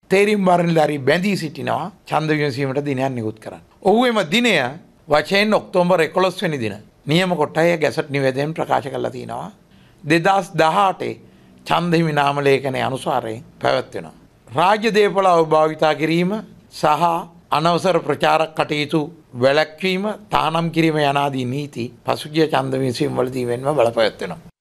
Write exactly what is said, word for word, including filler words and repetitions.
තේරීම් බාරනිලධාරී බැඳී සිටිනවා ඡන්ද විමසීමට දිනයක් නිකුත් කරන්න. ඔහු එම දිනය වශයෙන් ඔක්තෝබර් එකොළොස් වෙනි දින නියම කොටය ගැසට් නිවේදනයෙන් ප්‍රකාශ කරලා තිනවා. දෙදහස් දහඅට ඡන්ද හිමි නාම ලේඛනයේ අනුසාරයෙන් පැවැත්වෙනවා. රාජ්‍ය දේපොළ අවභාවිතා කිරීම සහ අනවසර ප්‍රචාරක කටයුතු වැළැක්වීම තානම් කිරීම යනාදී නීති පසුගිය ඡන්ද විමසීම් වලදී වෙන්ව බලපෑත්වෙනවා.